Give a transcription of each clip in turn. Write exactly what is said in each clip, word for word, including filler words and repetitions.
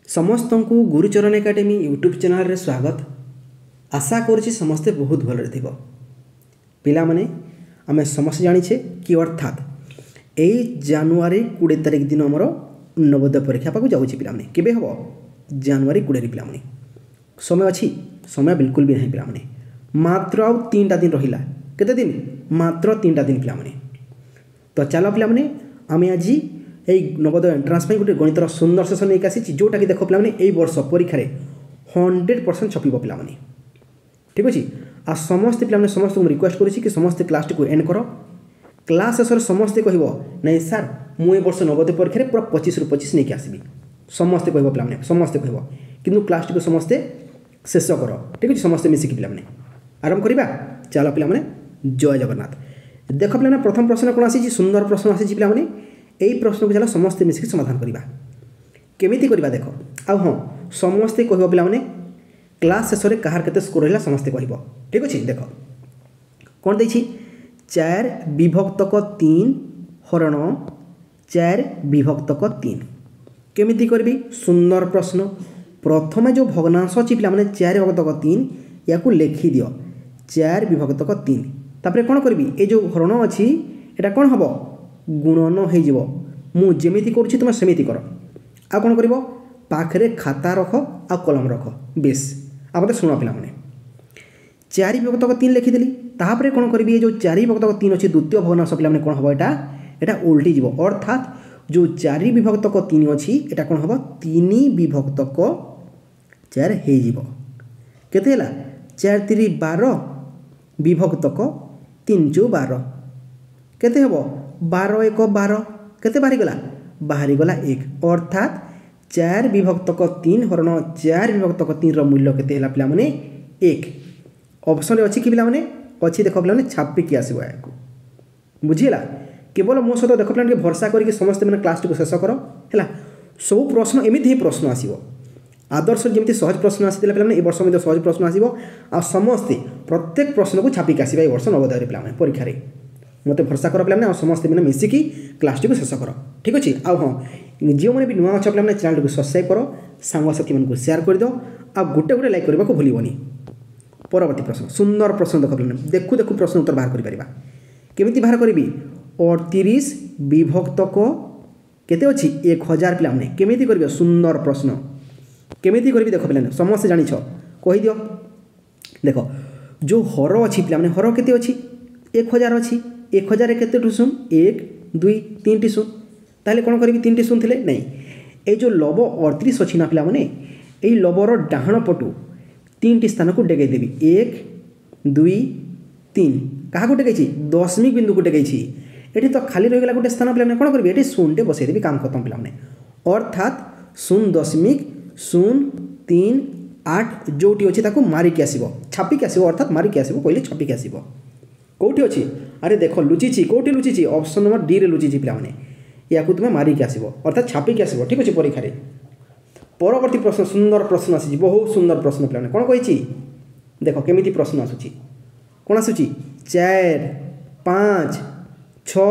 समस्त को Gurucharan academy YouTube channel रे स्वागत। आशा करुँच समस्ते बहुत भलरे थिबो। पिला माने आमे समस्त जानिछे कि अर्थात यही जनवरी बीस तारिख दिन आमर नवोदय परीक्षा पाक जाउछि। पिला माने केबे हबो जनवरी बीस रे। पिला माने समय अछि, समय बिल्कुल भी नहीं। पिला माने मात्र आउ तीनटा दिन रहिला। केते दिन? मात्र तीनटा दिन। पिला माने तो चलो पिला माने आमे आज यही नवोदय एंट्रांस गोटे गणितर सुंदर सेसन नहीं आसी जोटा कि देख पे यही वर्ष परीक्षा हंड्रेड परसेंट छपिब पे। ठीक अच्छे। आ समस्ते पे समस्त रिक्वेस्ट करुँच कि समस्ते क्लास टी एंड कर। क्लास शेष समस्ते कह नहीं सार मुझे वर्ष नवोदय परीक्षा पूरा पच्चीस रु पच्चीस नहीं आसबि। समस्ते कह पे समस्ते कह कि क्लास टी समस्ते शेष कर। ठीक अच्छे। समस्ते मिसिकी पे आरंभ करवा। चलो पे जय जगन्नाथ। देख पे प्रथम प्रश्न कौन आसी? सुंदर प्रश्न आसी पे। यही प्रश्न को चलो समस्ते मिसिक समाधान करवा। केमिति करवा देख। आ हाँ समस्ते कह पे क्लास शेष में कहार केते स्कोर है समस्ते कह। ठीक अच्छे। देख कौन देखी चार विभक्तक तीन हरण चार विभक्तक तीन केमिति करबी? सुंदर प्रश्न। प्रथम जो भग्नांश अच्छी पे चार विभक्तक तीन या लिखि दियो चार विभक्तक तीन। तापर कौन करबी? ये जो हरण अच्छी एटा कौन हम गुणन हो। मु जेमिति करुछि तुम सेमिति कर। आ कौन कर पाखरे खाता रख आ कलम रख। बेस आ मत शुण पिला माने चारि विभक्तक तीन लिखिदेली। तापर कौन करी? ये जो चारि विभक्तक तीन अच्छी द्वितीय भग्नांश पिला माने कौन हम एटा एटा उल्टी जीव। अर्थात जो चारि विभक्तक तीन अच्छी एटा कौन हम तीन विभक्तक चार हो जीव। केते हला? चार तीन बार विभक्तक तीन चौ बार केते हबो? बार एक बार केते बाहरी गला? बाहरी गला एक। अर्थात चार विभक्तक तीन हरण चार विभक्तक तीन मूल्य केते हला पिला माने एक। ऑप्शन रे अछि कि पिला माने अछि देखो पिला माने छापिकी आसीबो याको। बुझिला? केवल मो सहित देखो पिला भरोसा करिक समस्त माने क्लास टी शेष कर हैला। सब प्रश्न एमिति ही प्रश्न आसीबो। आदर्श जेमिति सहज प्रश्न आसीतिला पिला माने ए वर्ष में सहज प्रश्न आसीबो। आ समस्त प्रत्येक प्रश्न को छापिक आसीबा ए वर्ष नवोदय रे पिला माने परीक्षा रे। मत भरोसा कर पे समस्त मैंने मिसिकी क्लास टी शेष कर। ठीक अच्छे। आ हाँ जो मैंने भी नुआ अच्छा पे चैनल को सब्सक्राइब कर सांगसाथी मान सेयार कर दो। आ गोटे गोटे लाइक करने को भूलनी। परवर्ती प्रश्न सुंदर प्रश्न देख पे देखू देखू प्रश्न उत्तर बाहर करमी बाहर करी? अड़तीस विभक्तक केते अच्छी एक हजार पे केमी कर? सुंदर प्रश्न केमी करी देख पे समस्त जान कही दियो। देख जो हर अच्छी पे हर केते अच्छी एक हजार अच्छी। एक हजार केते शून? एक दुई तीन टी शून। ताहले कौन करी? तीन टी शून थे नहीं। ये जो लब अड़तीस अच्छी ना पिला माने यही लबर डाहाण पटू तीन टी स्थान को डेगे देवी। एक दुई तीन क्या डेगई? दशमिक बिंदु को डेगई। ये तो खाली रहीगला गोटे स्थान पे कौन करी? ये शून्य बसईदेवी काम खत्म पिला माने। अर्थात शून्य दशमिक शून्य तीन आठ जोटी अच्छी ताको मारिकी आसो छापिकी आसो। अर्थात मारिकी आसो कहले छापिकी आसो। कौटी अच्छी? अरे देख लुचिची कौटी लुचिची? ऑप्शन नंबर डी रे लुचिची पिला माने या तुम्हें मारिकी आसो अर्थात छापिकी आसो। ठीक अच्छे। परीक्षा रे परवर्ती प्रश्न सुंदर प्रश्न आसी बहुत सुंदर प्रश्न पे कौन कही? देख केमिति प्रश्न आसूची कौन आसूची? चार पाँच छ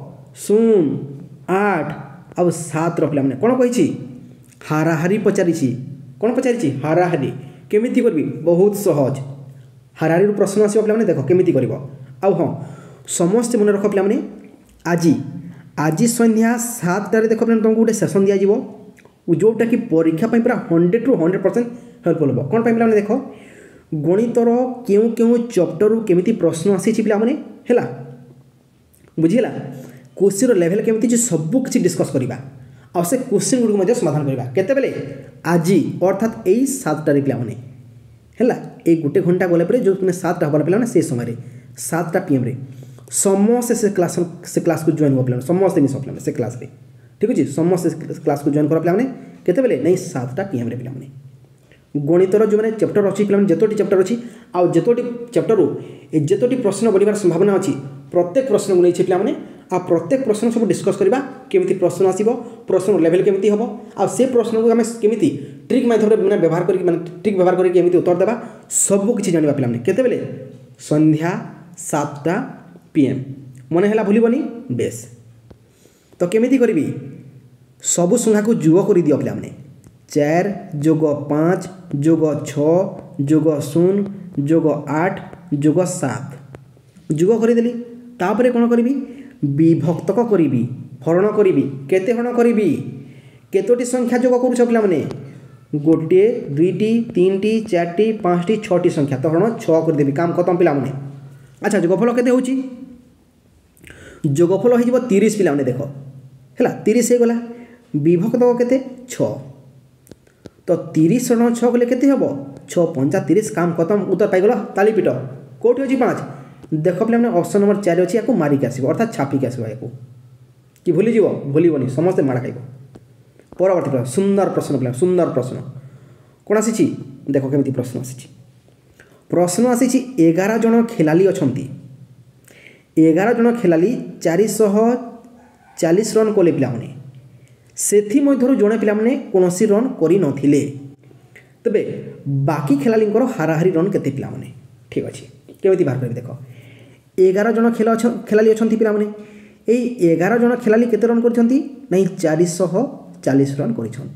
शून्य आठ आउ सात रे कौन कही? हाराहारी पचारि। कौन पचारि? हाराहारी। केमिति करबी? बहुत सहज। हाराहारी प्रश्न आसो पे देख केमिति कर। आउ हाँ समस्त मन रख पे आज आज संध्या सातटार देख पे तुमको गोटे सेसन दिज्व जोटा कि परीक्षा पूरा हंड्रेड रु हंड्रेड परसेंट हेल्पफुल हम। कौन पे देख गणितर क्यों क्यों चैप्टर केमिति प्रश्न आसी पे है बुझीला? क्वेश्चन लेवल केमिति सब किसी डिस्कस करवा आ से क्वेश्चन गुड़ समाधान करवा केतेबेले आज। अर्थात यही सातटार पे है एक गोटे घंटा गला जो सातटा हमारे पे से समय सातटा पीएम रे समस्त से क्लास से क्लास को जॉइन कर समस्त मिस पे से क्लास रे। ठीक अच्छे। समस्त क्लास को जॉइन कर पे केतेबेले नहीं सातटा पीएम रे पे गणितर जो मैंने चैप्टर अच्छी पे जितोटी चैप्टर अच्छी आउ जितोटी चैप्टर जितोटी प्रश्न बढ़िबार संभावना अच्छी प्रत्येक प्रश्न को नहीं पे आ प्रत्येक प्रश्न सब डिस्कस करवा केमिति प्रश्न आसीबो प्रश्न लेवल केमिति हबो आ से प्रश्न को आम केमिति ट्रिक माध्यम रे व्यवहार करके माने ट्रिक व्यवहार करके केमिति उत्तर देबा सब किछि जानिबा पिला माने केतेबेले संध्या सातटा पीएम मने हला भूलिबनी। बेस तो केमिति करबी? सबु संख्या को जुग कर दियो पिला माने चार जोग पाँच जोग छः जोग शून्य जोग आठ जोग सात जोग करदेली तापर कौन करी विभक्तक करी हरण करी केते हरण करी केतोटी संख्या जोग करुछ पिला माने गोटे दुईटी तीन टी चार टी पाँच टी छटी संख्या तो हरण छः करदेवी काम खत्म पिला माने। अच्छा जोगफल केते होची जोगफल हो तीस पिला माने देख है तीस हो गला विभक्तक केते छः तो तीस रण छः गले केते हबो छः पंचा तीस काम खत्म उत्तर पाइगल ताली पिट कौटी अच्छी पाँच देख पे ऑप्शन नंबर चार अच्छी या मारिक आसो अर्थात छापिक आसो या कि भूलीज भूलबनी समस्ते माड़ खाइब। परवर्ती प्रश्न सुंदर प्रश्न पे सुंदर प्रश्न कौन आसी देख केमी प्रश्न आसी प्रश्न आसी एगार जन खेलाड़ी अच्छा एगार जन खेलाड़ी चारिश चालीस रन कले पाने से जड़े पाने कौन रन कर नथिले तेबे बाकी खेलाड़ी हाराहारी रन केते पिला माने ठीक अच्छे केमी बाहर कर देख एगार जन खेल खेलाड़ी अच्छा पाने यही एगार जन खेलाड़ी केते रन कर चारिश चालीस रन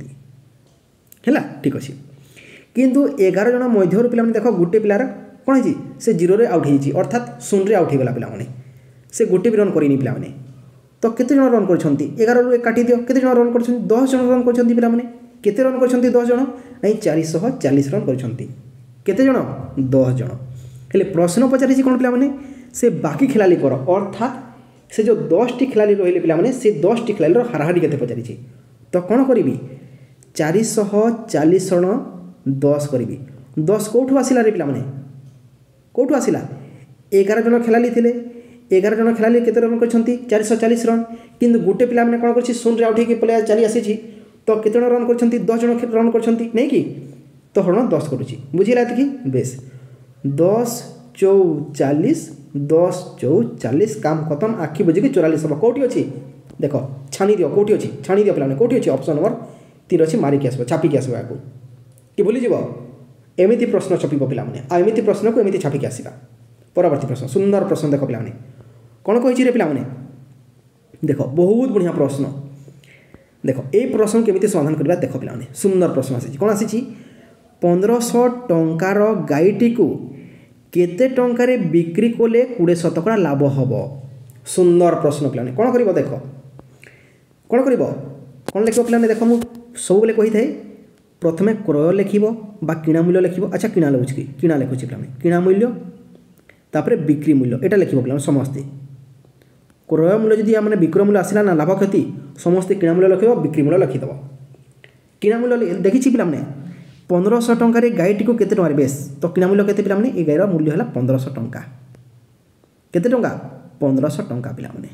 कर ठीक अच्छे किंतु एगार जन मध्य पिला देख गोटे पिलार कौन है से जीरो रे आउट होती अर्थात शून्य आउट होगला पिला से गोटे भी रन करनी पिला तो केते जन रन कर एगार रु काटी दियो केते जन रन कर दस जन रन कर पिला केते रन कर दस जन नहीं चारिश चालीस रन कर केते जन दस जन हेले प्रश्न पचारि कौन पिला से बाकी खिलाड़ी कर अर्थात से जो दस टी खिलाड़ी रही पिला से दस टी खिलाड़ी हाराहारी केते पचारि तो कौन करी चारिश चालीस रन दस करी दस कौटू आसला रे पिला कौटू आसला एगार जन खेलाड़ी थे एगार जन खेलाड़ी केते रन कर चारिश चालीस रन किंतु गोटे पिला कौन कर शून्य आउट होकर पलि चली आसी तो केते जन रन कर दस जन रन कर नहीं कि तो हरण दस करुच्ची बुझीला कि बेस दस चौ चालीस दस चौ चालीस काम खत्म आखि बुझिकी चौरालीस हम कौटी अच्छी देख छाणी दियो कौटी अच्छी छाणी दियो पे कौटी अच्छी ऑप्शन नंबर तीन अच्छी मारिकी आसो छापिकी आसो या कि भूलीज एमती प्रश्न छपिब पे आमती प्रश्न को एमती छापिकी आसवा। परवर्ती प्रश्न सुंदर प्रश्न देख पे कौन कही रे पे देख बहुत बढ़िया प्रश्न देख ये प्रश्न केमी समाधान करवा देख पे सुंदर प्रश्न आसी कौन आसी पंद्रह टंकार गाईटी को केते टंकारे बिक्री कले कोड़े शतकड़ा लाभ हम सुंदर प्रश्न पे कौन कर देख कौन कर कौन लिख पे देख मुझे सब कही था प्रथमे क्रय लिख किणा मूल्य लिख अच्छा किणा लिखुच कि किणा लिखुच पे किणा मूल्य तापर बिक्री मूल्य यहाँ लिख पे समस्ते क्रय मूल्य जदि मैंने विक्रय मूल्य आसला ना लाभ क्षति समस्ते किणा मूल्य लिख बिक्री मूल्य लिखिदेव किणा मूल्य देखी पे पंद्रह टंकार गाईटी को केते टंकार बेस तो किणा मूल्य केते पिला माने ए गाईर मूल्य है पंद्रह टंका केते टंका पंद्रह टंका पिला माने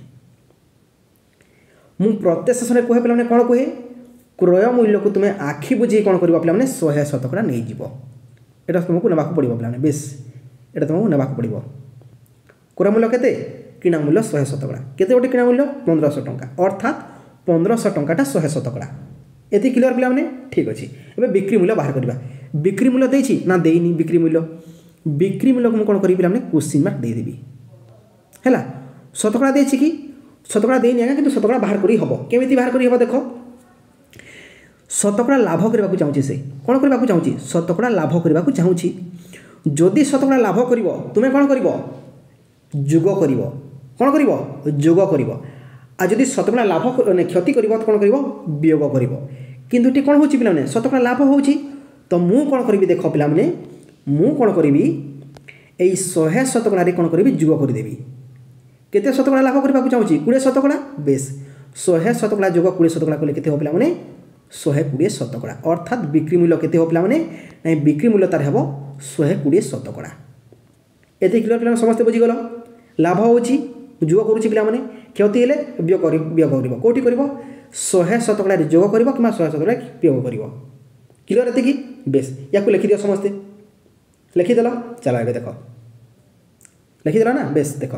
मु प्रत्येक शेष कहे पिला माने कौन कहे क्रय मूल्य को तुम्हें आखि बुझे कौन कर पिला माने सौ शतकड़ा नहीं जीव एटा तुमको नेबाक पड़ो पिला माने बेस एटा तुमको नेबाक पड़ो क्रय मूल्य केते किणा मूल्य सौ शतकड़ा केते गोटे किणा मूल्य पंद्रह टंका अर्थात पंद्रह टंकाटा सौ शतकड़ा एति क्लियर पिला माने ठीक अच्छे एबे बिक्री मूल्य बाहर करवा बिक्री मूल्य देछि ना देइनी बिक्री मूल्य बिक्री मूल्य को कौन करी पिला माने क्वेश्चन मार्क दे देबी हैला शतकड़ा देछि कि शतकड़ा देइनी आगे किंतु शतकड़ा बाहर करी हबो केमिति बाहर करी हबो देखो शतकड़ा लाभ करबा को चाहूची से कौन करबा को चाहूची शतकड़ा लाभ करबा को चाहूची जदि शतकड़ा लाभ करिवो तुमे कौन करिवो जोग करिवो कौन करिवो जोग करिवो आ जदि शतकड़ा लाभ क्षति कर कौन कर वियोग कर किंतु ये कौन हो पे शतकड़ा लाभ हो तो मु कौन करी देख पे मु कौन करी यही शहे शतकड़ा कौन करी जोग करदेवी केते शतकड़ा लाभ करने को चाहूँगी कोड़े शतकड़ा बेस शहे शतकड़ा जोग कोड़े शतकड़ा कले केते हो पे शहे कोड़े शतकड़ा अर्थात बिक्री मूल्य केते हो पे ना बिक्री मूल्य तार हम शहे कोड़े शतकड़ा ये क्लियर पे समस्ते बुझीगल लाभ हो जोग करुच्ची पे क्षति हेले व्यय कर व्यय कर कौटी कर शहे शतकड़ा जोग कर कि शहे शतकड़ा व्यय कर क्लियर एति बेस या लिखिद समस्ते लिखिदेल चलो ए देख लिखिदेल ना बेस देख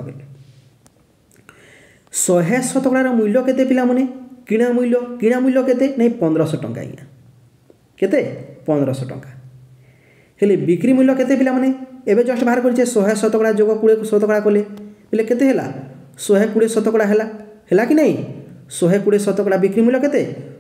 शहे शतकड़ार मूल्य केते पिला माने किणा मूल्य किणा मूल्य केते नहीं पंद्रह टंका आज्ञा केते पंद्रह टंका हेले बिक्री मूल्य केते पिला माने एबे जस्ट बाहर कर शहे शतकड़ा जोग कोड़े शतकड़ा कले बोले केते हैला शहे कोड़े शतकड़ा हैला हैला कि नहीं शहे कोड़े शतकड़ा बिक्री मूल्य केते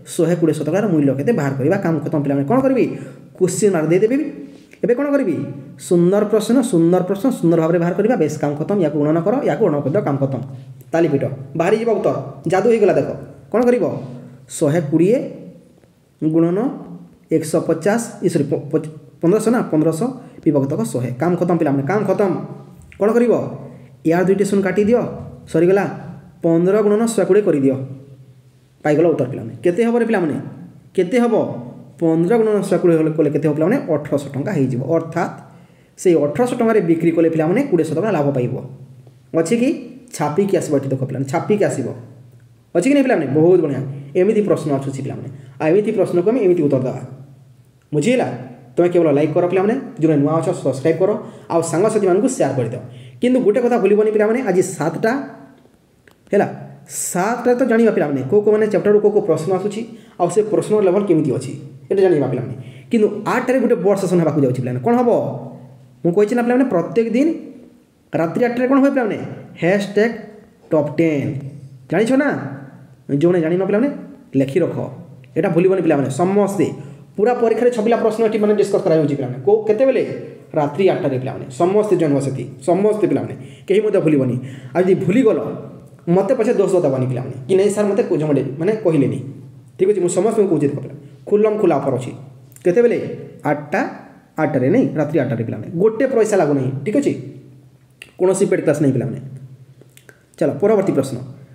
शहे कोड़े शतकार मूल्य केते बाहर करवा काम खत्म पिला कौन करी क्वेश्चन मार्क देदेवी एबे कौन करी सुंदर प्रश्न सुंदर प्रश्न सुंदर भाव में बाहर करवा बेस काम खत्म या गुणन कर या गुणन कर काम खत्म ताली पिट बाहरी जीव उत्तर जादू हो गला देख कौन कर शहे कोड़े गुणन एक सौ पचास सॉरी पंद्रह ना पंद्रह विभक्त शहे काम खत्म पिला काम खत्म कौन कर यार दुईट शून्य काटी दियो सरीगला पंद्रह गुणन शहे कोड़े कर दियो पाइगल उत्तर पिला केते हम पिला केते हम पंद्रह गुणन शहे कोड़े कले केते पिला अठरश टंका हो अर्थात से अठरश टंकार बिक्री कले पिला कोड़े शह टका लाभ पाइब अच्छे कि छापिकी आसो ये देख पिला छापिकी आसो अच्छे कि नहीं पिला बहुत बढ़िया एमती प्रश्न आसूसी पिला एमती प्रश्न को आम एमती उत्तर देवा बुझीला तुम्हें केवल लाइक कर पिला जो नुआ अच्छ सब्सक्राइब कर आउ सांगसाथी मानक सेयार करदियो किंतु गोटे कथा भूलबनी पिला आज सातटा है सातटा तो जाना पिला को को मैंने चैप्टर को को प्रश्न आसूसी आउ से प्रश्न लेवल केमी अच्छी ये जाना पिला कि आठटारे गोटे बड़ सेसन होगा जाऊँगी पिला कौन हम मुझे ना पिला प्रत्येक दिन रात्रि आठटारे कौन हुए पिला हैशटैग टॉप टेन जानिछ ना जो जान पिला लिखि रख यहाँ भूलबनी पिला समस्ते पूरा परीक्षा छपिला प्रश्न ये मैंने डिस्कस करा पिला को केतेबेले रात्रि आठटारे पिला समस्ते जॉइन बसती समस्ते पिला कहीं मत भूलबनी आज भूलीगल मत पछे दोष दबानी पिला कि नहीं सार मत मैंने कहले ठीक अच्छे मुझे समस्त कौन पिला खुलम खुला ऑफर अच्छी केतेबेले आठटा आठटारे नहीं रात्रि आठटारे पिला गोटे पैसा लागू नहीं ठीक अच्छे कौन पेड क्लास नहीं पिला चलो परवर्ती प्रश्न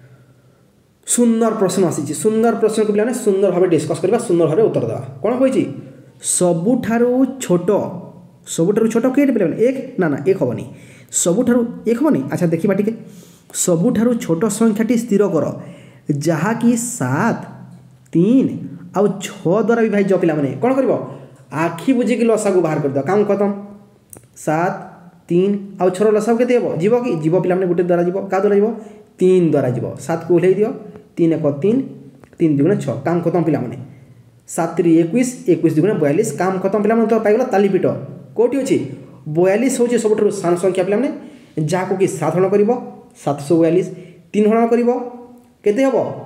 सुंदर प्रश्न आसी सुंदर प्रश्न को पिला सुंदर भाव डिस्कस करवा सुंदर भाव उत्तर देवा कौन कही सबुठारु छोट सबुठारु छोट के पिला एक ना ना एक हेनी सबुठारु एक हेनी अच्छा देखा टे सबुठारु छोट संख्याटी स्थिर कर जहाँकि सात तीन आउ छ द्वारा विभाज्य पिला कौन कर आखि बुझिकी लसागु बाहर कर काम खत्म सात तीन आउ छर लसागु के जीव कि जीव पिला गोटे द्वारा जीव क्या द्वारा जीव तीन द्वारा जीव सात को ओह्ल दियो तीन एक तीन तीन दुगुणे छ काम खत्म पिला सात त्री एक एक दुगुणे बयालीस काम खत्म पिला तो पाइगल ताली पिट कौटी अच्छी बयालीस हूँ सब सान संख्या पिला जहाँ कि सात हरण कर सात सौ बयालीस तीन हरण कर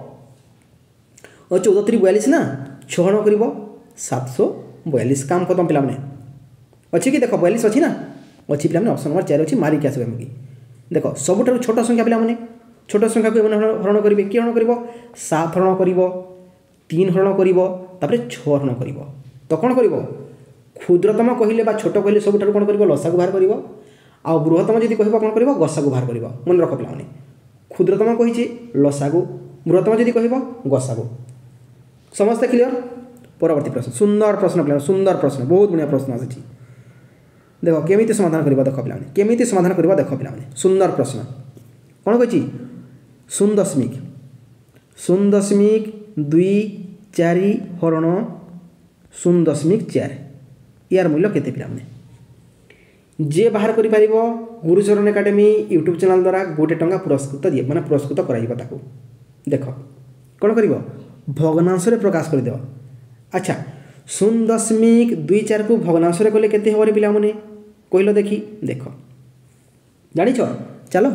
चौदह त्री बयालीस ना छहण कर सात सौ बयालीस काम खत्म पिला अच्छी कि देख बयालीस अच्छी ना अच्छी पिला ऑप्शन नंबर चार अच्छी मारिक आस देख सबुठ छोट संख्या पिला छोट संख्या को हरण करेंगे किए हरण कर सात हरण कर तीन हरण कर छरण कर तो कौन कर क्षुद्रतम कहले छोट कहले सब कौन कर लसा को बाहर कर आ बृहत्तम जब कह कौन कर गसा को बाहर कर मन रख पिला क्षुद्रतम कही लसा को बृहत्तम जब कह गसा को समस्ते क्लियर परवर्ती प्रश्न सुंदर प्रश्न पिला सुंदर प्रश्न बहुत बढ़िया प्रश्न आसी देख केमी समाधान करवा देख पिला केमी समाधान करवा देख पिला सुंदर प्रश्न कौन कही शून्य दशमिक शून्य दशमिक दुई चार हरण शून्य दशमिक चार यार मूल्य केते पिला जे बाहर कर गुरुचरण एकाडेमी यूट्यूब चैनल द्वारा गोटे टंका पुरस्कृत दिए मैंने पुरस्कृत कर देख कौन कर भग्नांश प्रकाश करदे अच्छा शून्य दशमिक दुई चार को भग्नांश कले केते हम पिला कहल देखी देख जानिछ चलो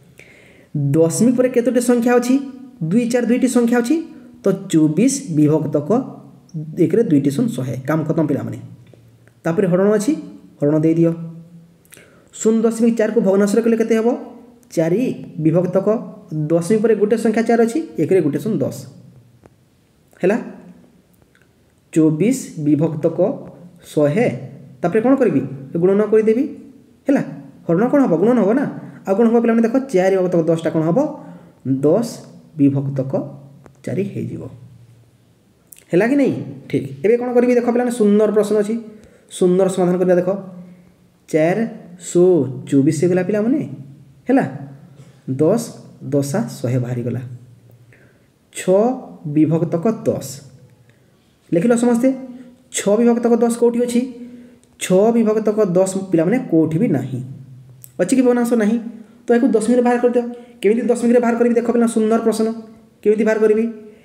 दशमिक पर केतोटी संख्या अच्छी दुई चार दुईटी संख्या अच्छी तो चौबीस विभक्तक एक दुईटी शून्य शहे काम खत्म पिला तापर हरण अच्छी हरण दे दियो शून्य दशमिक चार को भग्नांश कले केते हम चार विभक्तक दशमिक पर गोटे संख्या चार अच्छी एक गोटे शून्य दस है चौबीस विभक्तक शहे तापर कौन करी गुणन करदेवी है हरण कौन हम गुणन हम ना आ कौन हम पे देख चार विभक्तक दसटा कौन हम दस विभक्तक चार है कि नहीं ठीक एवं कौन करी देख पे सुंदर प्रश्न अच्छी सुंदर समाधान करवा देख चार सौ चौबीस गला पिला है दस दशा शहे बाहरी गला छ विभक्तक दस लिखिल समस्ते छ विभक्तक दस कौटी अच्छी छ विभक्तक दस पिला कौटी भी नहीं अच्छी कि भग्नांश नहीं तो यह दशमिक बाहर कर दियो केमी दशमिक बाहर करी देख पे सुंदर प्रश्न केमी बाहर करी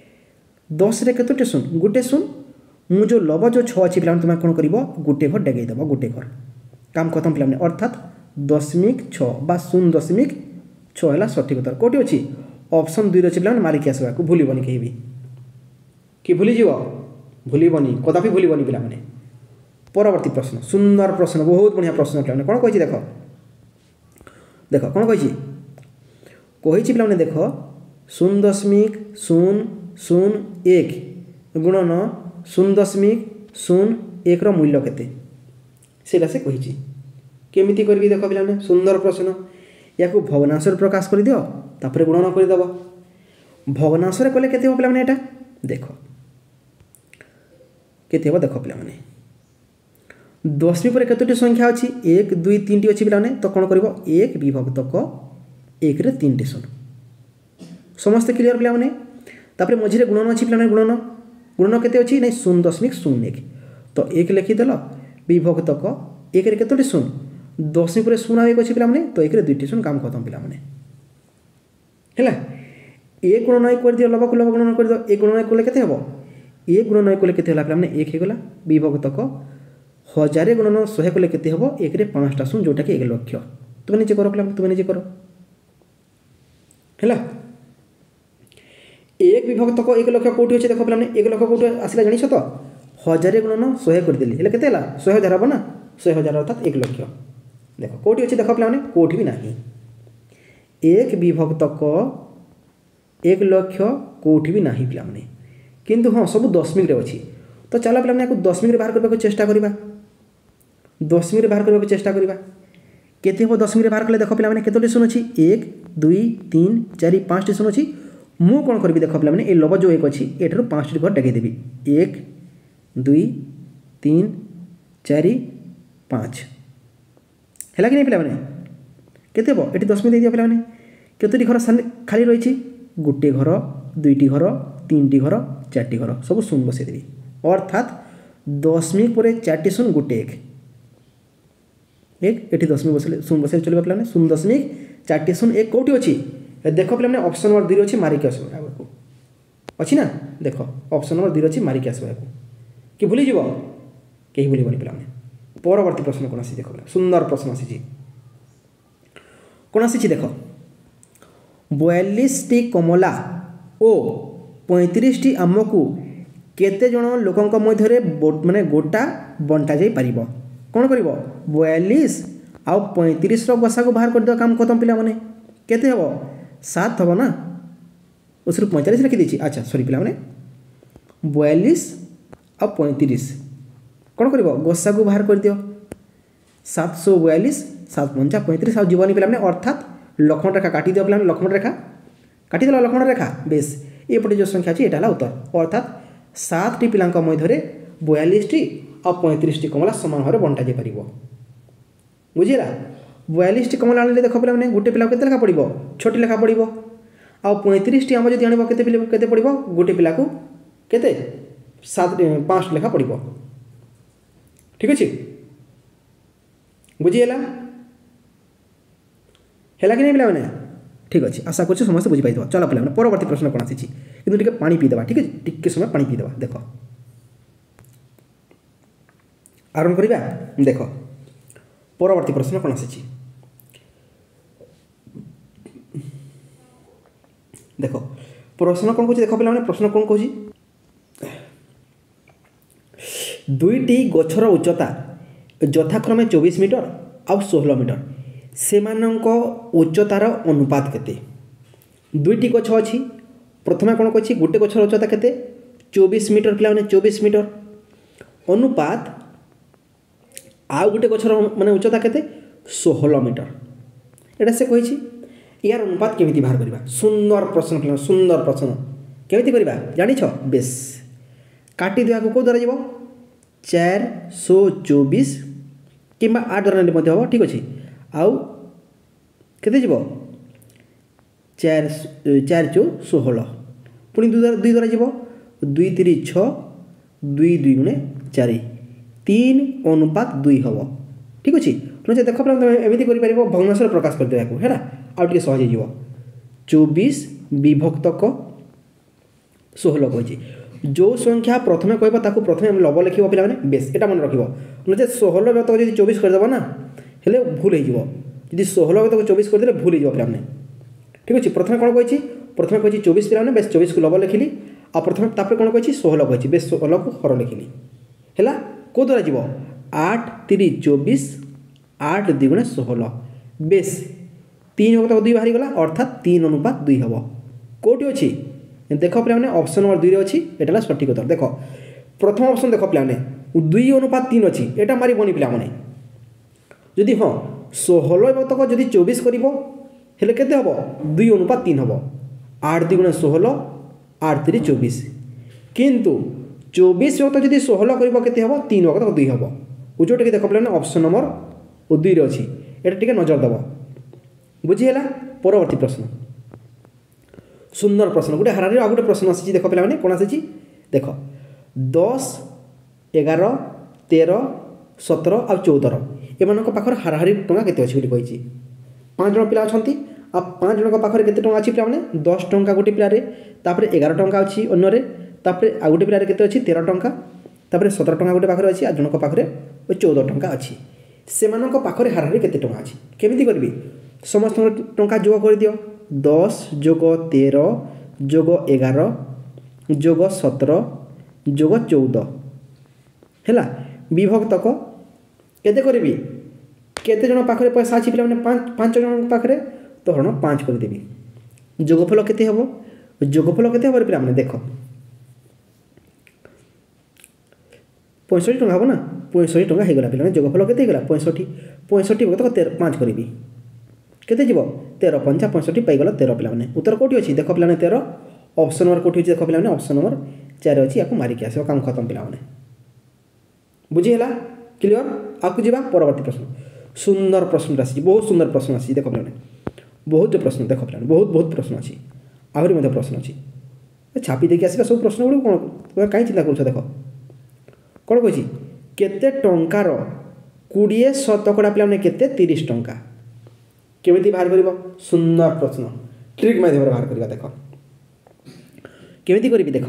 दस रे केतोटे शून्य गोटे शून्य मु जो लब जो छ अच्छी पिला तुम कौन कर गोटे घर डेगे देव गोटे घर काम खत्म पिला अर्थात दशमिक छ बा शून्य दशमिक छ है सठिक उत्तर कौटी अच्छी ऑप्शन दुई अच्छी पिला मारिकी आसवा भूलबनी कहीं भी कि भूलीज भूलबनी कदापि भूलबनी पे। परवर्ती प्रश्न सुंदर प्रश्न बहुत बढ़िया प्रश्न पे कौन कही देख देख कौन कही कही पे देख शून्य दशमिक शून्य शून्य एक गुणन शून्य दशमिक शून्य एक मूल्य केते सेटा से कही केमिति करबी देख पे सुंदर प्रश्न या भग्नांश प्रकाश कर दियो तापर गुणन करदेव भग्नांश कले केते हो पे एटा देख केते हो देख पे दशमी पर कतोटी संख्या अच्छी एक दुई तीन टी अच्छी पे तो कौन कर एक विभक्त क एक रे तीन टी शून्य समस्ते क्लियर पे तापर मझे गुणन अच्छी पे गुणन गुणन केते अच्छी नहीं शून्य दशमिक शून्य एक तो एक लिखिदेल विभक्त क एक रे कतोटी शून्य दशमी पर शून्य एक अच्छी पे तो एक रे दुईटी शून्य काम खत्म पे है एक गुणन एक कर दियो लव को लव गुणन कर दियो एक गुणन एक कले केते हबो एक गुणन एक कले केते होला पे एक हो गला विभक्त क हजार गुणन शहे कले केते हबो एक रे पाँचटा शून्य जोटा कि एक लक्ष तुम निजे करो पे तुम निजे करो है एक विभक्त को एक लक्ष कौटी अच्छे देख पे एक लक्ष कौटी आसला जानिछ तो हजार गुणन शहे करदेली हेले केते हला शहे हजार हबो ना शहे हजार अर्थात एक लक्ष देख कौटी अच्छे देख पे कौटी भी नहीं एक विभक्त को एक लक्ष कौटी भी नहीं पे किंतु हाँ सब दशमिक रे अच्छी तो चलो पे दशमिक बाहर करने को चेष्टा करवा दशमिक बाहर करने को चेष्टा करवा केते हो दशमिक बाहर कले देख पे केतोटी शून्य अच्छी एक दुई तीन चार पाँच टी शून्य अच्छी मु कौन करी देख पे ये लव जो एक अच्छी एठार पाँच टी घर डेगेदेवी एक दुई तीन चार पाँच है कि नहीं पे केते हो ये दशमिक दे दिया पे केतोटी घर खाली रही गोटे घर दुईटी घर तीन टी घर चार घर सब शून्य बसईदेवी अर्थात दशमिक पर चार शून्य गोटे एक एक एटी दशमिक बस शून्य बस चलो पे शून्य दशमिक चार शून्य एक कौटी अच्छी देख पे ऑप्शन नंबर दुई अच्छी मारिक आस अच्छी ना देख ऑप्शन नंबर दुई अच्छी मारिक आस कि भूलीज कहीं भूलबनी पे परवर्ती प्रश्न कौन आसी देख सुंदर प्रश्न आसी कौन आसी देख बयालीस टी कमला ओ पैंतीस टी आम को केते जन लोकंक मध्य माने गोटा बंटा जाई परिबो कौन कर बयालीस आउ पैंतीस गसा को बाहर कर दो काम खत्म पिला माने केते हबो सात हबो ना उसरु पैंतालीस लिखि दीची अच्छा सॉरी पिला माने बयालीस आउ पैंतीस कौन कर गसा को बाहर कर दियो सात सौ बयालीस सात पंचा पैंतीस आउ जीवनी पिला माने अर्थात लक्ष्मण रेखा काटी दियो पिला लक्ष्मण रेखा काटी दिला लक्ष्मण रेखा बेस एपटे जो संख्या अच्छी यहाँ उत्तर अर्थात सात टी पिला मध्य बयालीस टी और पैंतीस टी कमला सामान भाव बंटा जा पार बुझीला बयालीस टी कमला आने देख पे गोटे पिला के लेखा पड़ो छोटी लेखा पड़ो आ पैंतीस टी आम जब आने के पड़ो गोटे पिला को केते सात पाँच लेखा पड़ो ठीक अच्छे बुझीगला है कि नहीं पिला मैंने ठीक अच्छे आशा कर समस्त बुझीपाई चलो पे परवर्ती प्रश्न कौन आसी कि पानी पीदेवा ठीक है टिके समय पानी पीदेवा देख आरंभ करवा देख परवर्ती प्रश्न कौन आसी देख प्रश्न कौन कह देख पे प्रश्न कौन कह दुईटी गछर उच्चता यथाक्रमे चौबीस मीटर आ षोहल मीटर सेमानंक उच्चतार अनुपात केते दुईटी गछ अच्छी प्रथम कौन कही गोटे गछर उच्चता केते चौबीस मीटर पिला माने चौबीस मीटर अनुपात आउ गोटे गछर माने उच्चता केते षोहल मीटर एटा से कही यार अनुपात केमिति बाहर करबा सुंदर प्रश्न पिला सुंदर प्रश्न केमिति करबा जानि छ बेस काटी देवा को द्वारा जीव चार सौ चौबीस किंबा आठ द्वारा मध्य हम ठीक अच्छे आउ केते जीव चार चार चौ षोहल पुणी दुई द्वारा दुई द्वारा जीव दुई तीन छ दुई दुई गुणे चार तीन अनुपात दुई हम ठीक अच्छे नचे देख एमती कर भग्नांश प्रकाश करदे है आउ टे सहज जीव चौबीस विभक्त क षोहल कही जो संख्या प्रथमे कह प्रथम लव लिख पे बेस यहाँ मन रख नचे षोहल व्यक्त जब चौबीस करदेव ना हेले भूल हो षोहल व्यक्त चौबीस करदे भूल हो पे ठीक अच्छे प्रथम कौन कही प्रथम कही चौबीस पे बेस चौबीस को लव लिखिली आ प्रथम तापर कौन कही षोहल कही बेस षोहल को हर लिखिली है कौ द्वारा जीव आठ तीन चौबीस आठ दुगुणे षोहल बेस तीन भाग दुई बाहरी गला अर्थात तीन अनुपात दुई हम कौटी अच्छी देख पे ऑप्शन नंबर दुई अच्छी यहाँ सठिक उत्तर देख प्रथम ऑप्शन देख पे दुई अनुपात तीन अच्छी यहाँ मार बनी पे जदि हाँ षोहल तक जदि चौबीस कर हम दुई अनुपात तीन हम आठ दुगुणे षोहल आठ तीन चौबीस किंतु चौबीस भाग जब षोहल कर हम तीन भाग तक दुई हम उजोटे देख पे ऑप्शन नंबर दुई अच्छी यहाँ टे नजर दब बुझीगला परवर्ती प्रश्न सुंदर प्रश्न गोटे हारारी आ गए प्रश्न आसी देख पे कौन आसी देख दस एगार तेरह सतर आ चौदह एम पाखर हाराहारी टंका केते अच्छी कही पाँच जन पिला अच्छा आ पाँच जन पाखे केते टंका अच्छी पे दस टंका गोटे पिलारे तापर एगार टंका अच्छी अन्य तापर आ गोटे पिलारे केते अच्छी तेरह टंका तापर सतर टंका गोटे पाखे अच्छी आ जनक पाखे चौदह टंका अच्छी से पाखे हाराहारी केते टंका अच्छी केमिति करबी समस्त टंका जोग कर दियो दस जोग तेरह जोग एगार जोग सतर जोग चौदह है विभक्तक केते करबी केते जन पाखरे पैसा अच्छी पे पाँच पाँच जन पाखरे तो हरण पाँच करदेवी जोगफल केते हम जोगफल केते हम पे देख पैंसठ टंका हम ना पैंसठ टंका हो गला पे जोगफल केते गला पैंसठ पैंसठ भक्त तेरह पाँच करी केते जीव तेरह पंचा पैंसठ पाईगला तेरह पे उत्तर कौटी अच्छी देख पे तेरह ऑप्शन नंबर कौटी देख पे ऑप्शन नंबर चार अच्छी या मारिक आस काम खत्म पे बुझीगला क्लियर आपको जावा परवर्ती प्रश्न सुंदर प्रश्न आसी बहुत सुंदर प्रश्न आसी देख पे बहुत प्रश्न देख पे बहुत बहुत प्रश्न अच्छी आहरी मध्य प्रश्न अच्छी छापी देखिए आसवा सब प्रश्न गुड़ कौन कहीं चिंता कर देख कौन कही केते टंकार कोड़े शतकड़ा पे केते तीस टंका केमिति बाहर कर सुंदर प्रश्न ट्रिक माध्यम बाहर करवा देख केमिति करी देख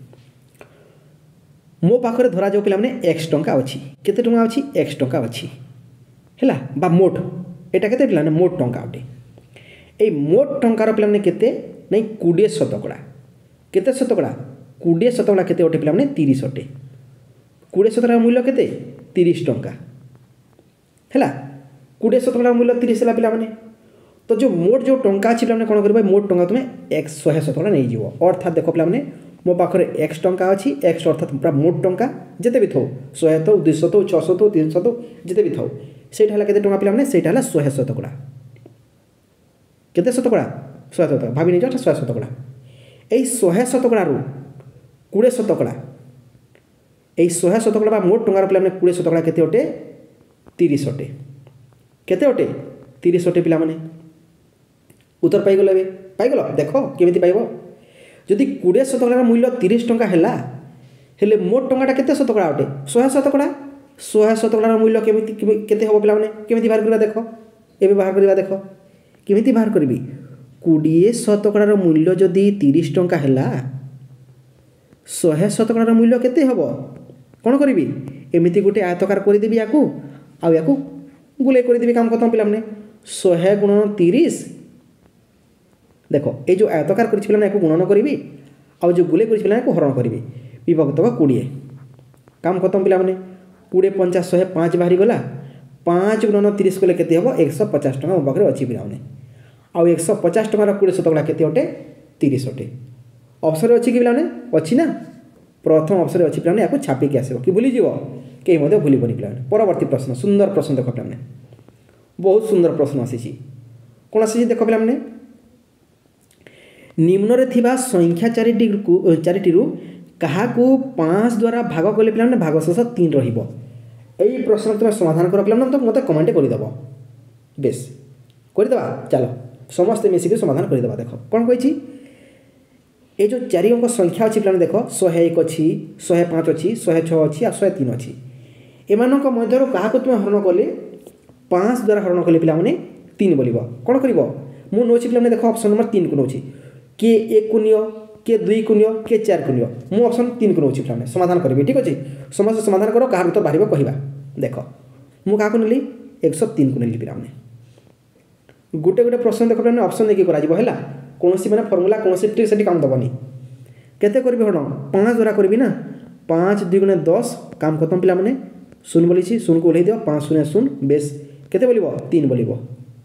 मो पाखरे धरा जाऊ पे एक्स टंका अच्छी केते टंका अच्छी एक्स टंका अच्छी है बा मोट एटा केते पे मोट टंका अटे ए मोट टंकार पे केते नहीं कोड़े शतकड़ा केते शतकड़ा कोड़े शतकड़ा केते अटे पे तीस अटे कोड़े शतकड़ा मूल्य केते तीस टंका है कोड़े शतकड़ा मूल्य तीस है पे तो जो मोट जो टंका अच्छी पे कौन कर मोट टंका तुम्हें एक शहे शतकड़ा नहीं जीव अर्थात देख पे मो पाखे एक्स टंका अच्छी एक्स अर्थात पूरा मोट टंका जिते भी थो शहे थो दुई थो छश थो तीन थो जिते भी थो से टंका पे से शहे शतकड़ा केते शतकड़ा शहे शतकड़ा भाभी नहीं जाओ शहे शतकड़ा यही शहे शतकड़ा कोड़े शतकड़ा यही शहे शतकड़ा मोट टंकार पे कोड़े शतकड़ा केते अटे तीस अटे केते अटे तीस अटे पे उत्तर पाईगल ए पाईगल देख केमिति पाइब जदि कोड़े शतकड़ा मूल्य तीस टंका है हेले मोट टंकाटा केते शतकड़ा अटे शहे शतकड़ा शहे शतकड़ा मूल्य केमिति केते हम पे केमिति बाहर करवा देख एबे बाहर करवा देख केमिति बाहर करबी कोड़े शतकड़ा मूल्य जदि तीस टंका है शहे शतकड़ा मूल्य केते हम कौन करी एमती गोटे आयतकार करदेवी या आकु गुले करदेवी काम खत्म पे शहे गुणन तीस देख ये जो आयतकार कर गुणन करी आउ जो गुले कर हरण करी विभक्त कोड़े काम खत्म पे कोड़े पंचा शहे पाँच बाहरी गला पाँच गुणन तीस कले केते हम एक सौ पचास टका मो पाखे अच्छी पे आउ एक सौ पचास टकार कोड़े शतकड़ा केते अटे तीस अटे ऑप्शन अच्छी कि पे अच्छी ना प्रथम ऑप्शन अच्छी पे या छापिकी आसो कि भूलीज कहीं भूल पे परवर्ती प्रश्न सुंदर प्रश्न देख पे बहुत सुंदर प्रश्न आसी कौन आसी देख पे निम्न रे थिबा संख्या चारिटी चारिटी क्या पाँच द्वारा भाग कले पे भागशेष तीन रहिबो यही प्रश्न तुम समाधान कर पे तो मत कमेंट करदेव बेस करदेवा चलो समस्ते मिसिक समाधान करदेवा देख कौन कही ये जो चारि अंक संख्या अच्छी पे देख शहे एक अच्छी शहे पाँच अच्छी शहे छः अच्छी आ शहे तीन अच्छी एमान मध्य क्या तुम हरण कले पाँच द्वारा हरण कले पे तीन बोल कौन कर मुझे नौची पे देख ऑप्शन नंबर तीन को नौची किए एक को नियो किए दुई को नियो किए चार को नियो मुझे ऑप्शन तीन को नौची पे समाधान करी ठीक अच्छे समस्त समाधान कर कह उत्तर बाहर कहवा देख मुझे क्या नेली एक सौ तीन को नेली पे गोटे गोटे प्रश्न देख पे ऑप्शन देखिए है कौन मैंने फर्मूला कौन ट्रिक से काम दबनी केते करबी हरण पाँच द्वारा करबी ना पाँच दुई गुणे दस काम खत्म पिला माने शून्य बोली शून्य को ओल्है दियो पाँच शून्य शून्य बेस केते बोलिबो तीन बोलिबो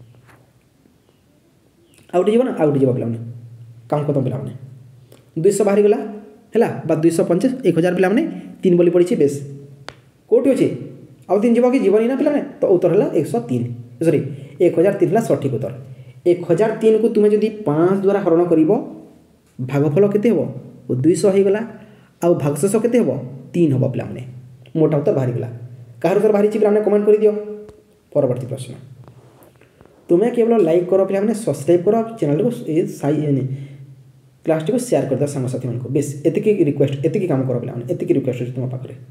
आउट जीव ना आउट जीव पिला माने काम खत्म पिला माने दुई सौ बाहरी गला हैला बा दुई सौ पचास एक हजार पिला माने तीन बोली पड़ी बेस कोठी अछि आउ तीन जीव कि जीवनी ना पिला माने तो उत्तर हला एक सौ तीन सॉरी एक हजार तीन हला सठिक उत्तर एक हजार तीन को तुमे जदि पाँच द्वारा हरण करिवो भागफल केते हबो दुई सौ हो गला आउ भागशेष केते हबो तीन हबो पिला माने मोटा उत्तर बाहरी गला कार उत्तर बाहरी छि पिला माने कमेंट करि दियो परवर्ती प्रश्न तुम्हें केवल लाइक करो पिला माने सब्सक्राइब करो चैनल को ए साई क्लास टी को शेयर कर दो संग साथी मन को बेस एतिकी रिक्वेस्ट एतिकी काम करो पिला माने एतिकी रिक्वेस्ट अछि तुम पाखरे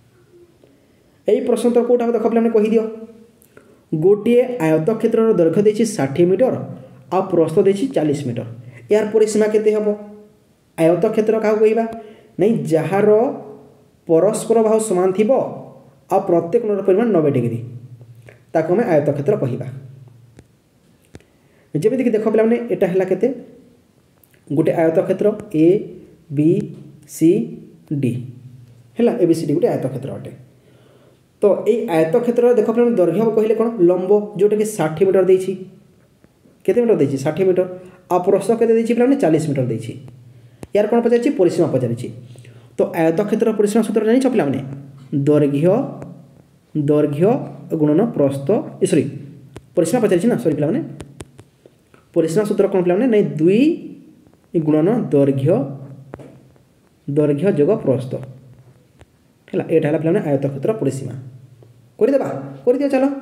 एई प्रश्न तो कोटा देखो पिला माने कहि दियो गोटे आयत क्षेत्र दैर्घ्य देछि साठ मीटर आ प्रस्थ देछि चालीस मीटर यार परिसीमा केते हबो आयत क्षेत्र का कहबा नहीं जहार परस्पर बाहु समान थिबो आ प्रत्येक कोणर परिमाण नब्बे डिग्री ताको हमें आयत क्षेत्र कहबा जेमिति कि देखो पिला माने एटा हला केते गोटे आयत क्षेत्र ए बी सी डी हला ए बी सी डी गोटे आयत क्षेत्र अटे तो ये आयत क्षेत्र देख पे दैर्घ्य कहले कौन लंब जोटा कि साठ मीटर देछि केते मीटर देछि साठ मीटर आ प्रस्थ केते देछि पे चालीस मीटर देछि यार कौन पचारि परिसीमा पचारि तो आयत क्षेत्र परिसीमा सूत्र जानि छ पिला माने दैर्घ्य दैर्घ्य गुणन प्रस्थ सॉरी परिसीमा पचारि ना सॉरी पिला माने परिसीमा सूत्र कौन पिला माने नहीं दुई गुणन दैर्घ्य दैर्घ्य जोग प्रस्थ हैला एटा हला पिला माने आयत क्षेत्र परिसीमा करि देबा करि दिया चलो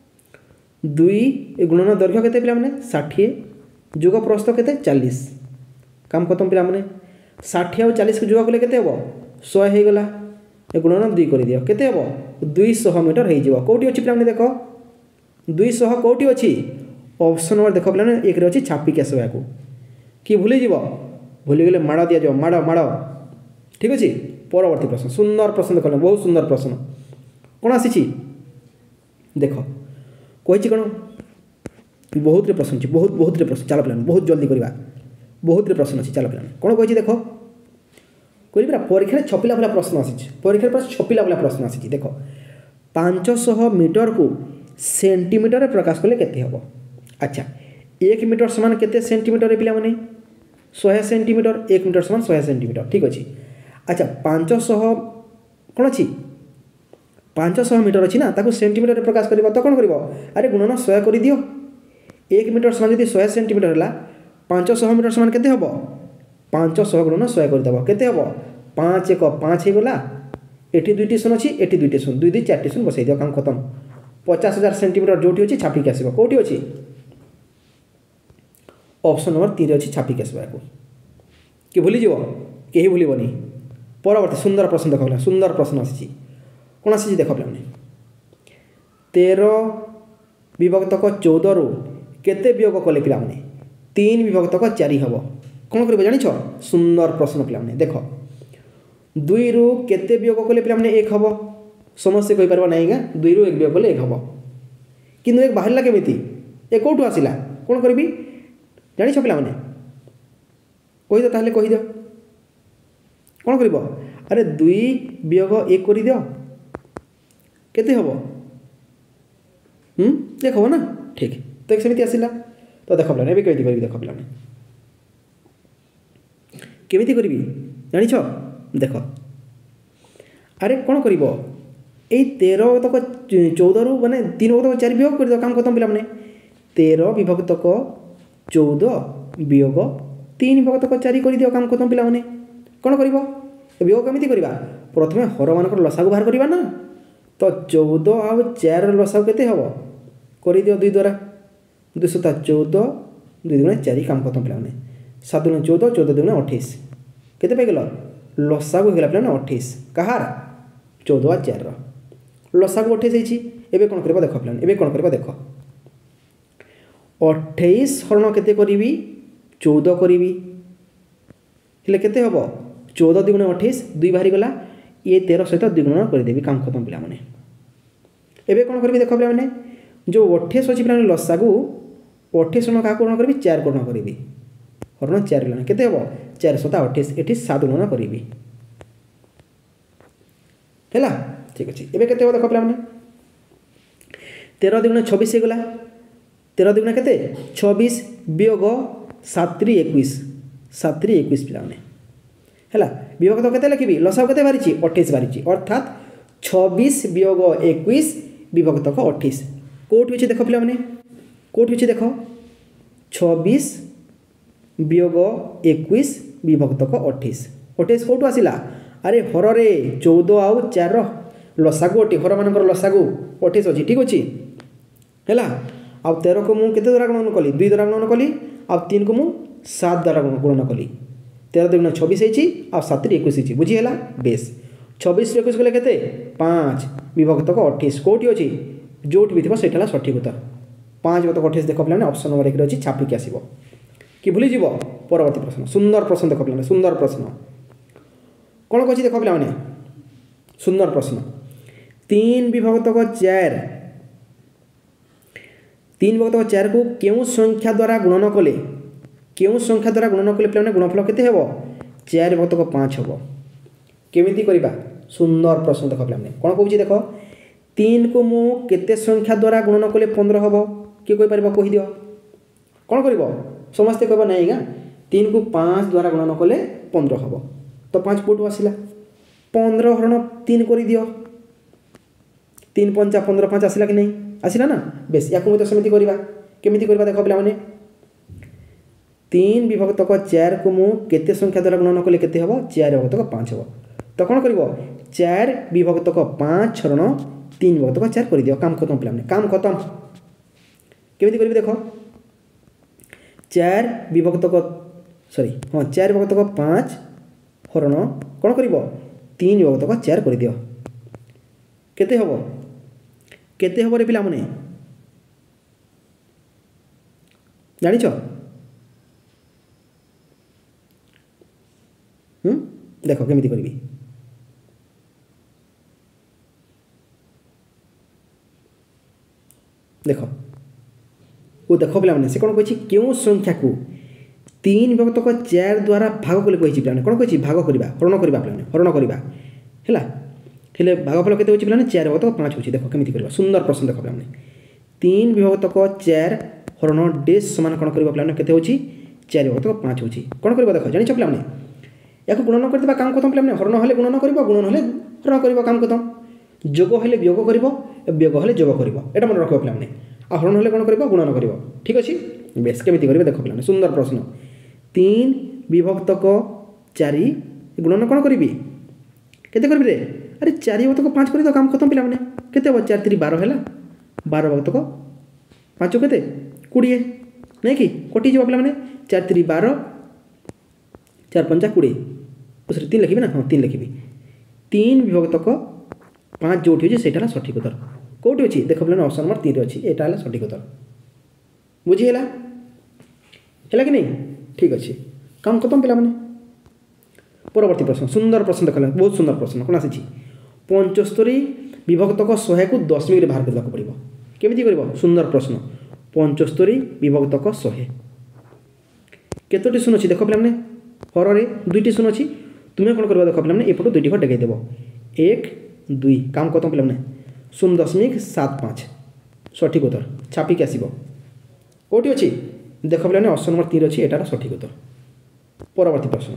दुई गुणन दैर्घ्य केते पिला माने साठ जोग प्रस्थ केते चालीस काम खत्म पिला माने साठ और चालीस को जोग कले केते हबो सौ हे गला ए गुणन दुई करि दियो केते हबो दो सौ मीटर हे जिवो कोठी अछि पिला माने देखो दो सौ कोठी अछि ऑप्शन नंबर देखो पिला माने एक रे अछि छापी के आसबा को कि भूली जीव भूली गले माड़ दिया जाओ माड़ माड़ ठीक अछि परवर्ती प्रश्न सुंदर प्रश्न देखो बहुत सुंदर प्रश्न कौन आसी देख कही कौन बहुत रे प्रश्न बहुत बहुत रे प्रश्न चलो पिलाने बहुत जल्दी करवा बहुत रे प्रश्न अच्छी चलो पिलाने कौन कही देख कह पूरा परीक्षा छपिला वाला प्रश्न आसी परीक्षा पूरा छपिला वाला प्रश्न आसी देख पाँच सौ मीटर को सेंटीमीटर प्रकाश कले केते हबो अच्छा एक मीटर समान केते सेंटीमीटर पिला माने सौ सेंटीमीटर एक मीटर समान सौ सेंटीमीटर ठीक अच्छे अच्छा पाँच सौ कौन अच्छी पाँच सौ मीटर अच्छी ना ताको सेंटीमीटर प्रकाश करवा तो कौन कर अरे गुणन सौ कर दियो एक मीटर समान जब सौ सेंटीमीटर है पाँच सौ मीटर समान केते हबो पाँच सौ गुणन सौ करदेव केते हबो पाँच एक पाँच हो गला एटी दुईटी शून्य अच्छी एटी दुईटी शून्य दुई दुई चार शून्य बसई दियो काम खत्म पचास हजार सेंटीमीटर जो अच्छी छापिक आसो कौटी अच्छी ऑप्शन नंबर तीन अच्छी छापिक आसो कि भूली जीव कहीं भूलबनी परवर्ती सुंदर प्रश्न देख सुंदर प्रश्न आसी कौन आसी देख पे तेरह विभक्तक चौदह रु केते वियोग कले पिला माने तीन विभक्तक चारि हम कौन कर जान सुंदर प्रश्न पिला माने देख दुई रु केते वियोग कले पिला माने एक हम समस्या कही पार ना दुई रु एक वियोग कले एक हम कि एक बाहर केमी ए कौटू आसला कौन करी जान पिला माने कहीद ताहले कहीद कौन कर अरे दुई वियोग एक कर दियो केते हम देख हम ना ठीक तो एक सेमती आसला तो देख पे कमी करी देख पे केमी करी जान देख अरे कौन कर तेरह तक चौदह रु माने तीन विभक्त चार वियोग कर काम खत्म पे तेरह विभक्तक चौदह वियोग तीन विभक्तक चार कर दियो काम खत्म पे कौन कर वियोग केमी करवा प्रथम हर मान लसागु बाहर करवा ना तो चौदह आउ चार लसागु केते हम कर दियो दुई द्वारा दुई सता चौदह दुई दुणे चार काम खत्म पे सात दुणे चौदह चौदह दुणे अठाईस केते पाइगल लसागु होगा पे अठाईस कहार चौदह आ चार लसागु अठाईस होती कौन कर देख पे एवं कौन कर देख अठाईस हरण केते करी चौदह करी केते हम चौदह दुगुण अठाईस दुई बाहरी गला ये तेरह सहित दुगुण करदेवी काम खत्म पिला माने एबे कौन करी देख पे जो अठाईस अच्छी पे लसागु अठाईस गुण क्या गुण करी चार गुण करी हरण चार गलाने केते हबो चार सता अठाईस एठी सात गणना करिवि हैला ठीक अछि एबे केते हो देखो पिला माने तेरह दुगुण छब्बीस हे गला तेरह दुगुण केते छब्बीस वियोग सात त्रि इक्कीस सात त्रि इक्कीस पिला माने हैला वियोग तो केते लिखिबि लसाव केते बारिछि अट्ठाईस बारिछि अर्थात छब्बीस वियोग इक्कीस विभक्त को अट्ठाईस कोठी अछि देखो पिला माने कोठी अछि देखो छब्बीस वियोग इक्कीस विभक्त को अट्ठाईस अट्ठाईस कोठु आसिला अरे हर रे चौदह आउ चार लसागु अटी हर मानकर लसागु अट्ठाईस अछि ठीक अछि हैला आ तेरह को मु केते द्वारा गुणन कली दुई द्वारा गुणन कली आ तीन को मु सात द्वारा गुणन कली तेरह दुगुण छब्बीस होइछि आ सात त्रि इक्कीस होइछि बुझी हैला बेस छब्बीस इक्कीस गले केते पाँच विभक्त को अट्ठाईस कोठी अछि जोट भी थिबो सेटाला सठिक उत्तर पाँच विभक्त अट्ठाईस देखो प्लान ऑप्शन नंबर एक रे अछि छापी के आसीबो कि भूली जीवो परवर्ती प्रश्न सुंदर प्रश्न देखो प्लान सुंदर प्रश्न कोन कहछि देखो प्लान सुंदर प्रश्न तीन विभक्त को चार तीन विभक्त को चार को केउ संख्या द्वारा गुणन कले केउ संख्या द्वारा गुणन कले प्लान गुणनफल केते हेबो चार विभक्त को पाँच हेबो केमिति करिबा सुंदर प्रश्न देखो प्लान कोन कहछि देखो तीन को मु केते संख्या द्वारा गुणन कले पंद्रह हेबो के कोइ परबो कहि दियो कोन करिवो समस्त कहबो नै गा तीन को पाँच द्वारा गुणन कले पंद्रह हेबो तो पाँच कोटु आसिला पंद्रह हरण तीन करि दियो तीन पंचा पंद्रह पाँच आसिला कि नहीं आसिला ना बेस याको मते समिति करिबा केमिति करिबा देखो पिला माने तीन विभक्त को चार को मु केते संख्या द्वारा गुणन कले केते हेबो चार विभक्त को पाँच हेबो तो कोन करिवो चार विभक्त को पाँच हरण तीन विभक्त को चार करि दियो काम खत्म पिला माने काम खत्म केमिति करिबि देखो चार विभक्त को सॉरी हां चार विभक्त को पाँच हरण कोन करिवो तीन विभक्त को चार करि दियो केते हबो केते हबो रे पिला माने जानि छ हम देखो केमिति करिवि देखो वो देखो पिला माने से कोन कहछि केउ संख्या को तीन विभक्त को चार द्वारा भाग कले कहछि पिला माने कोन कहछि भाग करिबा हरण करिबा पिला माने हरण करिबा हैला हेले भागफल केते होछि पिला माने चार विभक्त को पाँच होछि देखो केमिति करिबा सुंदर प्रश्न देखो पिला माने तीन विभक्त को चार हरण डेस समान कोन करिबा पिला माने केते होछि चार विभक्त को पाँच होछि कोन करिबा देखो जानि छ पिला माने याको गुणन करदिबा काम खत्म पिला माने हरण हले गुणन करिबो गुणन हले हरण करिबो काम खत्म जोग हले वियोग करिबो वियोग हले जोग करिबो एटा मन रखो पिला माने आ हरण हले कोन करिबो गुणन करिबो ठीक अछि बेस केमिति करिबे देखो पिला माने सुंदर प्रश्न तीन विभक्त को चार गुणन कोन करिबि केते करबि रे अरे चार विभक्त को पाँच करि दो काम खत्म पिला माने केते हो चार त्रि बारह हैला बारह विभक्त को पाँच केते बीस नै कि कटि जबा पिला माने चार त्रि बारह चार पंचा बीस उसरे तीन लिखिबि ना हां तीन लिखिबि तीन विभक्त को पाँच जोठी होछि सेटाला सठिक उत्तर कोठी अछि देखो पिला ऑप्शन नंबर तीन रे अछि एटा हला सठिक उत्तर बुझी हैला हैला कि नहीं ठीक अछि काम खत्म पिला माने परवर्ती प्रश्न सुंदर प्रश्न देखला बहुत सुंदर प्रश्न कोन आछि पचहत्तर विभक्त को सौ को दशमिक रे बाहर करबा पड़िबो केमिति करबो सुंदर प्रश्न पचहत्तर विभक्त को सौ केतोटी शून्य अछि देखो पिला माने हर रे दुईटी शून्य अछि तुमे कोन करबा देखो पिला माने एपटो दुईटी को डेगाई देबो एक दुई काम खत्म पिला माने शून्य दशमिक सात पाँच सठिक उत्तर छापी के आसीबो कोठी अछि देखो पिला माने ऑप्शन नंबर तीन अछि एटार सठिक उत्तर परवर्ती प्रश्न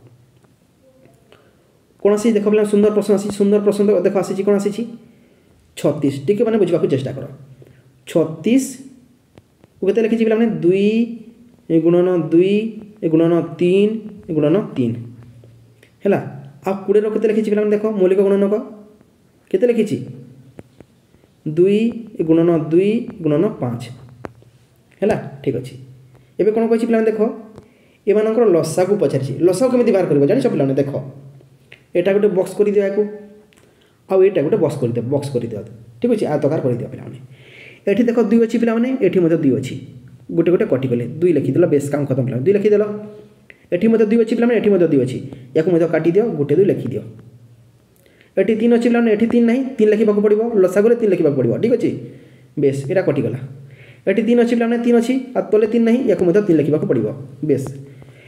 कोन आसी देखो पिला सुंदर प्रश्न आसी सुंदर प्रश्न देखो आसी कोन आसी छत्तीस टिके माने बुझबा को चेष्टा करो छत्तीस को केते लिखि पिला माने दुई गुणन दुई गुणन तीन गुणन तीन हैला आ बीस रो केते लिखि पिला माने देखो मौलिक गुणन को केते लिखि दुई गुणन दुई गुणन पाँच हैला ठीक अछि एबे कोन कहछि पिला देखो ए मानकर लसा को पछारछि लसा केमिति बाहर करबो जानि छ पिला देखो एटा गोटे बॉक्स करि दियो याकू आ एटा गोटे बॉक्स करि दियो बॉक्स करि दियो ठीक अछि आयताकार करि दियो पिला माने एठी देखो दुई अछि पिला माने एठी मते दुई अछि गोटे गोटे कटि गले दुई लिखि देलो बेस काम खत्म पिला दुई लिखि देलो एठी मते दुई अछि पिला माने एठी मते दुई अछि याकू मते काटि दियो गोटे दुई लिखि दियो एठी तीन अछि पिला माने एठी तीन नाही तीन लिखिबा को पड़िबो लसा गले तीन लिखिबा को पड़िबो ठीक अछि बेस एटा कटि गला एठी तीन अछि पिला माने तीन अछि आ तले तीन नाही याकू मते तीन लिखिबा को पड़िबो बेस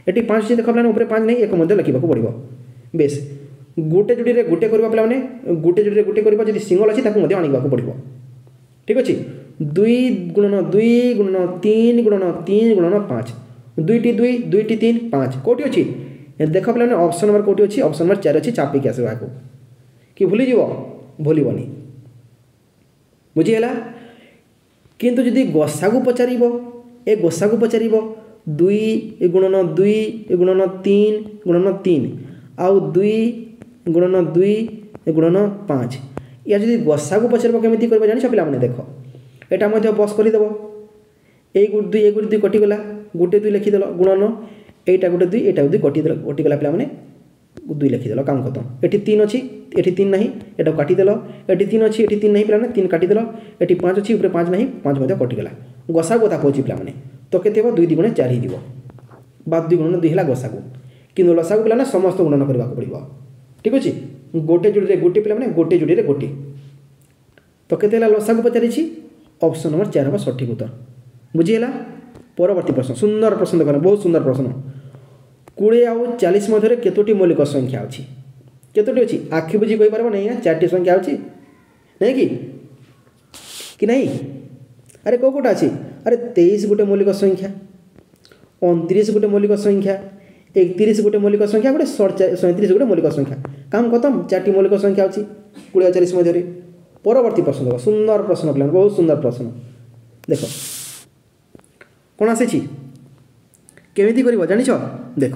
ये पाँच अच्छी देख पे ऊपर पाँच नहीं एक मध्य लिखा पड़ो बेस गोटे जोड़ी में गोटे करवा पे गोटे जोड़ी में गोटे करवा जब सिंगल अच्छी आने पड़ो ठीक अच्छे दुई गुणन दुई गुणन तीन गुणन तीन गुणन पाँच दुईटी दुई दुईटी तीन पाँच कौटी अच्छी देख पे ऑप्शन नंबर कौटी अच्छी ऑप्शन नंबर चार अच्छी चापिक आसवा कि भूलीज भूलबनी बुझीगला किंतु जदि गसा को पचार ए गसा को पचार दुई गुणन दुई गुणन तीन गुणन तीन आउ दुई गुणन दुई गुणन पाँच या जदि गसा को पचार केमी कर जान पे देख यहाँ बस करदेव एक दुई एक दुई कटिगला गोटे दुई लिखिदेल गुणन एटा गोटे दुई एटा दुई कटिदेल कटिगला पे दुई लिखिदेल काम खत्म ये तीन अच्छी ये तीन ना यहाँ काटिदेल ये तीन अच्छी ये तीन नहीं पे तीन काटिदेल ये पाँच अच्छी ऊपर पाँच ना पाँच कटिगला गसा को कौच पे तो के दुई दुगुणे चार हो बाद दुई गुणन दुई है गसा को कि लसा को पे समस्त गुणन करने पड़ो ठीक अच्छे गोटे जोड़ी में गोटे पे गोटे जोड़ी में गोटे तो के लसा को पचारि ऑप्शन नंबर चार हम सठिक उत्तर बुझीगला परवर्ती प्रश्न सुंदर प्रश्न देखना बहुत सुंदर प्रश्न कोड़े आउ चालीस मध्य केतोटी मौलिक संख्या अच्छी केतोटी अच्छी आखि बुझी कही पार नहीं चार संख्या अच्छी नहीं कि कि नहीं अरे कौ कौटा अच्छी अरे तेईस गोटे मौलिक संख्या उनतीस गोटे मौलिक संख्या एकतीस गोटे मौलिक संख्या गोटे सैंतीस गोटे मौलिक संख्या काम खत्म चार मौलिक संख्या अच्छी कोड़े चालीस मध्य परवर्ती प्रश्न देख सुंदर प्रश्न पे बहुत सुंदर प्रश्न देख कौन आसी केमी कर जान देख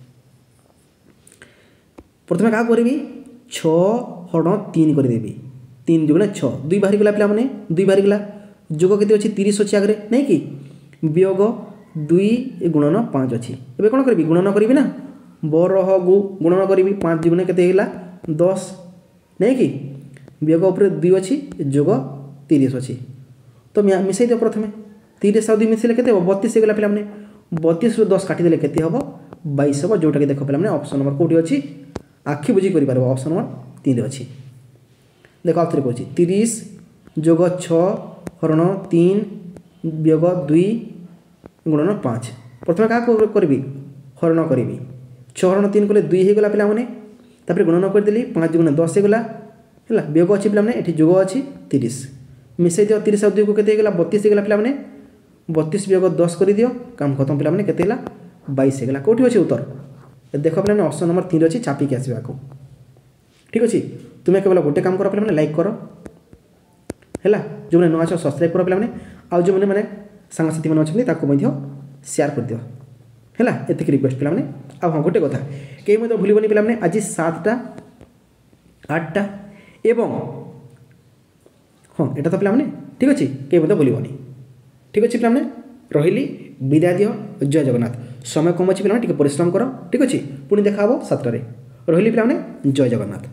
प्रथम क्या करी छण तीन करदेवी तीन जुगुणे छ दुई बाहरी गला पे दुई बाहरी गला जोग के अच्छी तीस अच्छी आगे नहीं कि वियोग दुई गुणन पाँच अच्छी एवं कौन करी गुणन करी ना बरह गु गुणन करी पाँच जुगुणे के दस नहीं कि वियोग उपर दुई अच्छी जोग तीस अच्छी तो मिसई दिव प्रथम तीस दुई मिसले के बतीस गला पे बतीस रु दस काटिदेले के हम बैश हम जोटा कि देख पे ऑप्शन नंबर कौटी अच्छी आखि बुझी कर ऑप्शन नंबर तीन अच्छी देख आउ थे कौन तीस जोग छण तीन वियोग दुई गुणन पाँच प्रथम क्या करी हरण करी छण तीन कले दुई हो गला पे गुणन करदेली पाँच गुण दस गला है वियोग अच्छी पे ये जोग अच्छी तीस मिसई दिव तीस दुई को के बतीस गला पे बतीस वियोग दस कर दियो काम खत्म पे के बैश गला कौटी अच्छे उत्तर देख पे ऑप्शन नंबर तीन अच्छी चापिक आसवा को ठीक अच्छे तुम्हें केवल गोटे काम कर पे लाइक कर है जो मैंने नुआ सब्सक्राइब कर पे आउ जो मैंने सांगसाथी मैंने अच्छा सेयार कर दियो है ये रिक्वेस्ट पे आ हाँ गोटे कथा कहीं मतलब भूलबनी पे आज सातटा आठटा एवं हाँ यहाँ तो पे ठीक अच्छे कहीं मतलब भूलबनी ठीक अच्छे पे रही विदाय दियो जय जगन्नाथ समय कम अच्छी पे परिश्रम कर ठीक अच्छे पुणी देखा सातटा रही पे जय जगन्नाथ।